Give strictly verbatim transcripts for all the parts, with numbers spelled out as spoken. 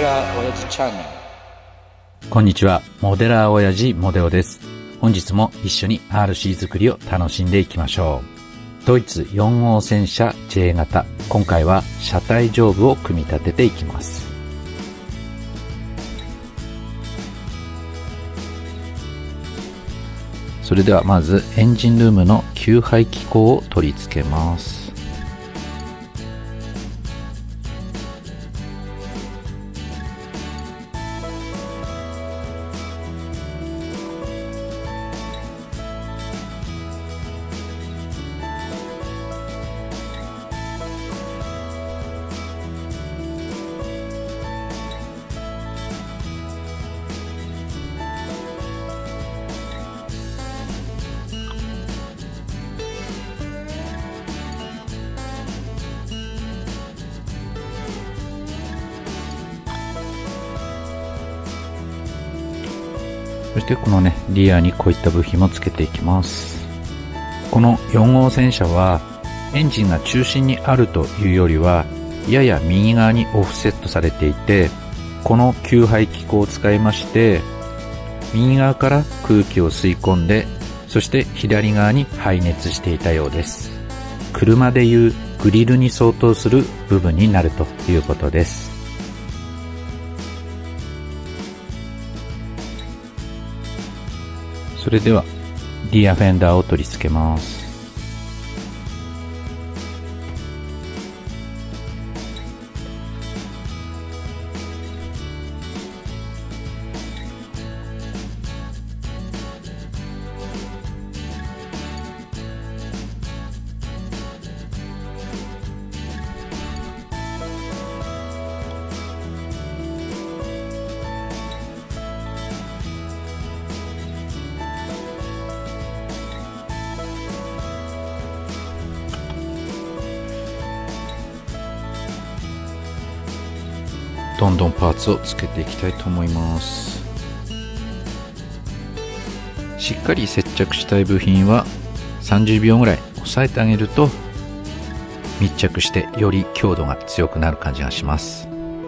デラー親父チャンネル。 こんにちは、モデラー親父モデオです。本日も一緒に アールシー 作りを楽しんでいきましょう。ドイツよん号戦車 ジェイ 型、今回は車体上部を組み立てていきます。それではまずエンジンルームの給排気口を取り付けます。そしてこのね、リアにこういった部品もつけていきます。このよん号戦車はエンジンが中心にあるというよりはやや右側にオフセットされていて、この給排気口を使いまして右側から空気を吸い込んで、そして左側に排熱していたようです。車でいうグリルに相当する部分になるということです。それではリアフェンダーを取り付けます。どんどんパーツをつけていきたいと思います。しっかり接着したい部品はさんじゅうびょうぐらい押さえてあげると密着してより強度が強くなる感じがします。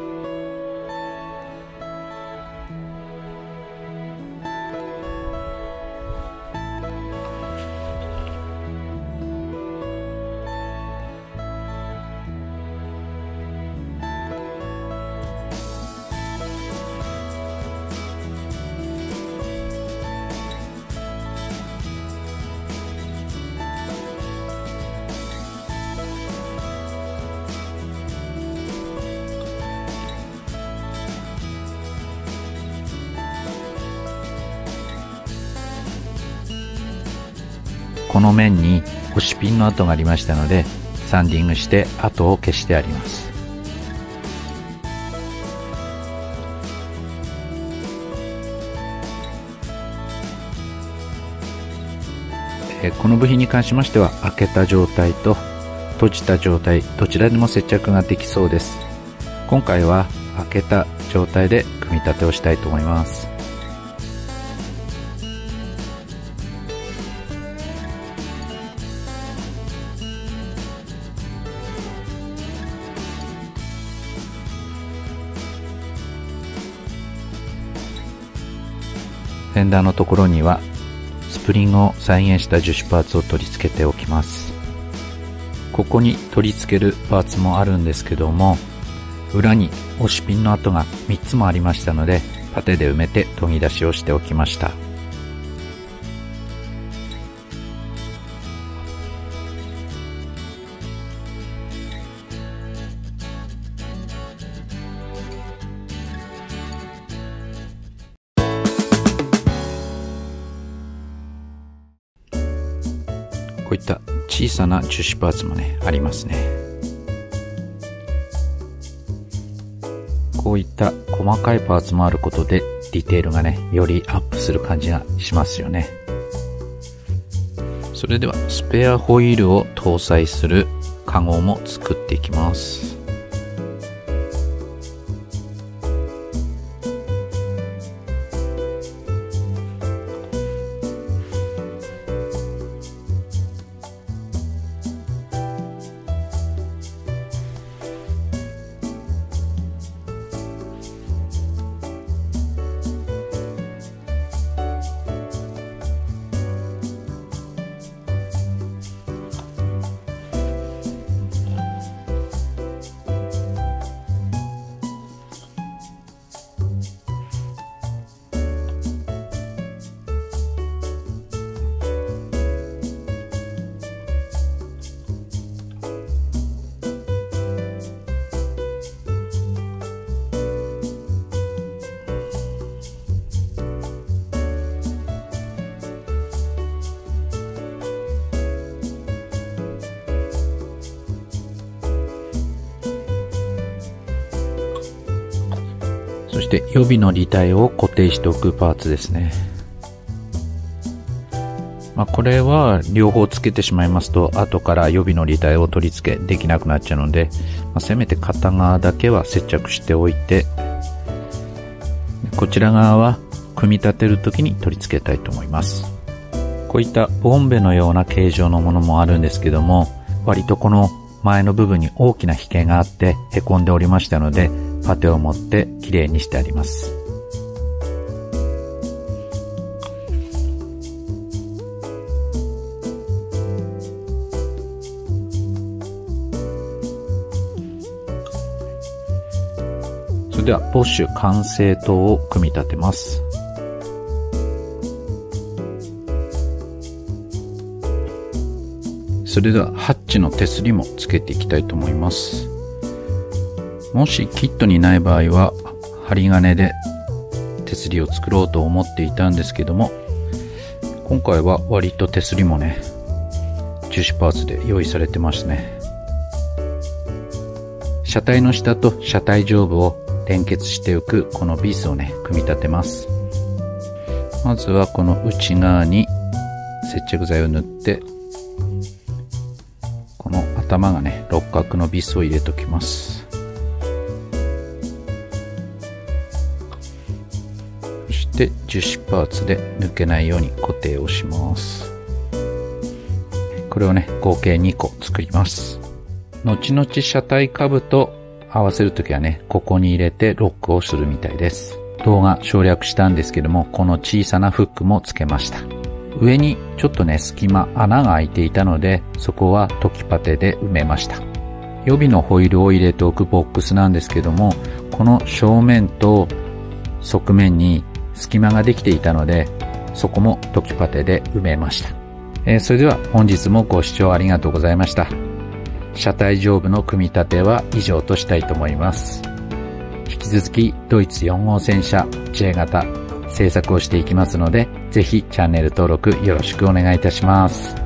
この面に押しピンの跡がありましたので、サンディングして跡を消してあります。えこの部品に関しましては開けた状態と閉じた状態どちらでも接着ができそうです。今回は開けた状態で組み立てをしたいと思います。フェンダーのところにはスプリングを再現した樹脂パーツを取り付けておきます。ここに取り付けるパーツもあるんですけども、裏に押しピンの跡がみっつもありましたので、パテで埋めて研ぎ出しをしておきました。こういった小さな樹脂パーツもね、ありますね。こういった細かいパーツもあることでディテールがね、よりアップする感じがしますよね。それではスペアホイールを搭載するカゴも作っていきます。 して予備の履帯を固定しておくパーツですね。まあ、これは両方つけてしまいますと後から予備の履帯を取り付けできなくなっちゃうので、まあ、せめて片側だけは接着しておいて、こちら側は組み立てるときに取り付けたいと思います。こういったボンベのような形状のものもあるんですけども、割とこの前の部分に大きな引けがあってへこんでおりましたので、パテを持ってきれいにしてあります。それではボッシュ完成灯を組み立てます。それではハッチの手すりもつけていきたいと思います。もしキットにない場合は針金で手すりを作ろうと思っていたんですけども、今回は割と手すりもね樹脂パーツで用意されてますね。車体の下と車体上部を連結しておくこのビースをね組み立てます。まずはこの内側に接着剤を塗って、この頭がね六角のビスを入れときます。そして樹脂パーツで抜けないように固定をします。これをね合計にこ作ります。後々車体下部と合わせるときはねここに入れてロックをするみたいです。動画省略したんですけども、この小さなフックもつけました。上にちょっとね隙間穴が開いていたので、そこはトキパテで埋めました。予備のホイールを入れておくボックスなんですけども、この正面と側面に隙間ができていたので、そこもトキパテで埋めました。えー、それでは本日もご視聴ありがとうございました。車体上部の組み立ては以上としたいと思います。引き続きドイツよん号戦車 J 型製作をしていきますので、ぜひチャンネル登録よろしくお願いいたします。